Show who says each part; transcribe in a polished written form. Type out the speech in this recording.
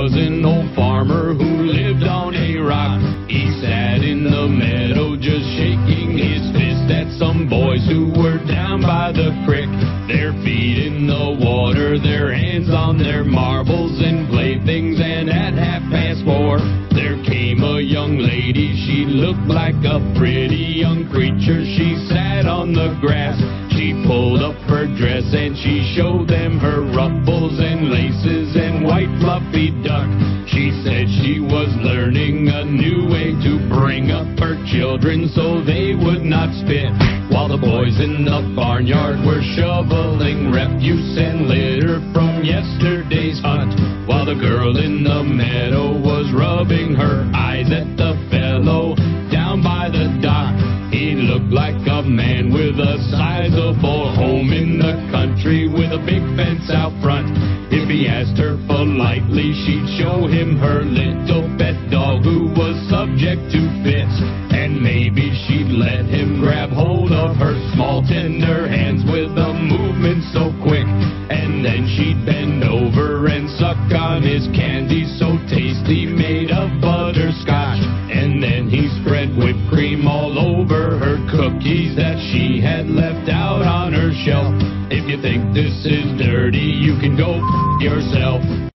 Speaker 1: was an old farmer who lived on a rock. He sat in the meadow just shaking his fist at some boys who were down by the creek. Their feet in the water, their hands on their marbles and playthings, and at 4:30 there came a young lady. She looked like a pretty young creature. She sat on the grass. She pulled up her dress and she showed them her ruffles and laces and white fluffy duck. She said she was learning a new way to bring up her children so they would not spit, while the boys in the barnyard were shoveling refuse and litter from yesterday's hunt, while the girl in the meadow was rubbing her eyes at the fellow down by the dock. He looked like a man with a sizable home in the country with a big fence out front. If he asked her politely, she'd show him her little pet dog who was subject to fits, and maybe she'd let him grab hold of her small tender hands with a movement so quick, and then she'd bend over and suck on his candy so tasty made of butterscotch, and then he spread whipped cream all over her cookies that she had left out on her shelf. If you think this is dirty, you can go yourself.